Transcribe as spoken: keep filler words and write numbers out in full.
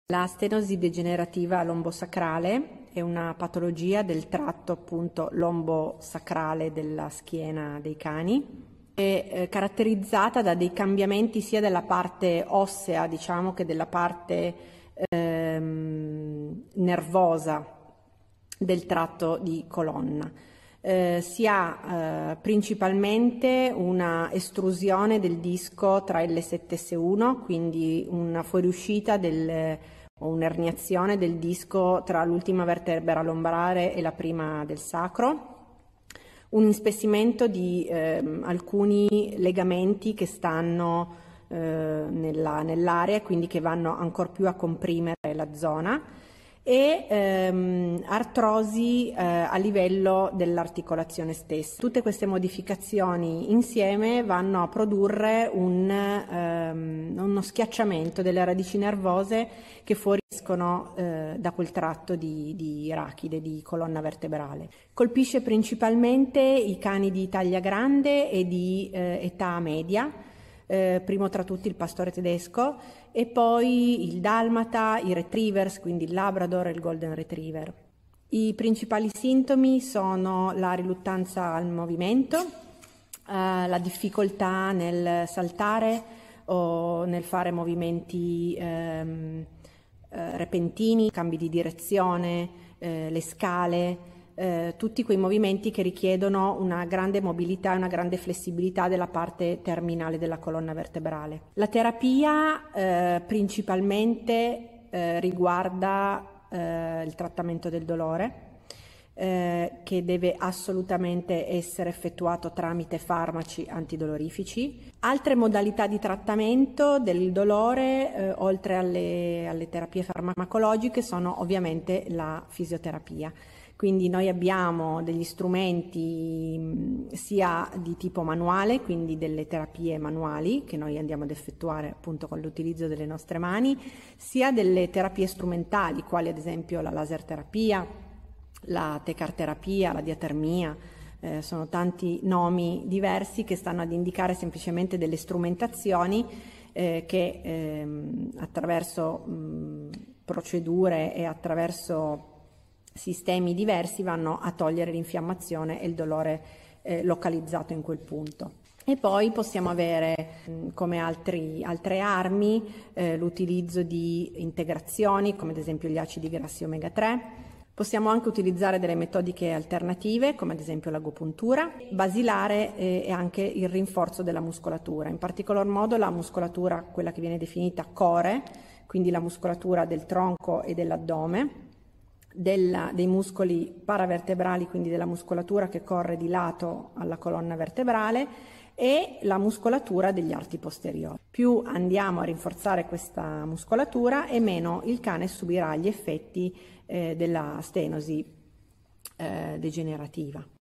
La stenosi degenerativa lombosacrale è una patologia del tratto appunto lombosacrale della schiena dei cani. È eh, caratterizzata da dei cambiamenti sia della parte ossea, diciamo, che della parte ehm, nervosa del tratto di colonna. Eh, si ha eh, principalmente una estrusione del disco tra L sette e S uno, quindi una fuoriuscita del, o un'erniazione del disco tra l'ultima vertebra lombarare e la prima del sacro, un ispessimento di eh, alcuni legamenti che stanno eh, nella, nell'area, quindi che vanno ancor più a comprimere la zona, e ehm, artrosi eh, a livello dell'articolazione stessa. Tutte queste modificazioni insieme vanno a produrre un, ehm, uno schiacciamento delle radici nervose che fuoriescono eh, da quel tratto di, di rachide, di colonna vertebrale. Colpisce principalmente i cani di taglia grande e di eh, età media, Eh, primo tra tutti il pastore tedesco e poi il dalmata, i retrievers, quindi il labrador e il golden retriever. I principali sintomi sono la riluttanza al movimento, eh, la difficoltà nel saltare o nel fare movimenti ehm, eh, repentini, cambi di direzione, eh, le scale, Eh, tutti quei movimenti che richiedono una grande mobilità e una grande flessibilità della parte terminale della colonna vertebrale. La terapia eh, principalmente eh, riguarda eh, il trattamento del dolore, eh, che deve assolutamente essere effettuato tramite farmaci antidolorifici. Altre modalità di trattamento del dolore, eh, oltre alle, alle terapie farmacologiche, sono ovviamente la fisioterapia. Quindi noi abbiamo degli strumenti sia di tipo manuale, quindi delle terapie manuali che noi andiamo ad effettuare appunto con l'utilizzo delle nostre mani, sia delle terapie strumentali, quali ad esempio la laser terapia, la tecarterapia, la diatermia. Eh, sono tanti nomi diversi che stanno ad indicare semplicemente delle strumentazioni eh, che ehm, attraverso mh, procedure e attraverso sistemi diversi vanno a togliere l'infiammazione e il dolore eh, localizzato in quel punto. E poi possiamo avere mh, come altri, altre armi eh, l'utilizzo di integrazioni come ad esempio gli acidi grassi omega tre. Possiamo anche utilizzare delle metodiche alternative come ad esempio l'agopuntura. Basilare eh, è anche il rinforzo della muscolatura, in particolar modo la muscolatura, quella che viene definita core, quindi la muscolatura del tronco e dell'addome, Della, dei muscoli paravertebrali, quindi della muscolatura che corre di lato alla colonna vertebrale, e la muscolatura degli arti posteriori. Più andiamo a rinforzare questa muscolatura e meno il cane subirà gli effetti eh, della stenosi eh, degenerativa.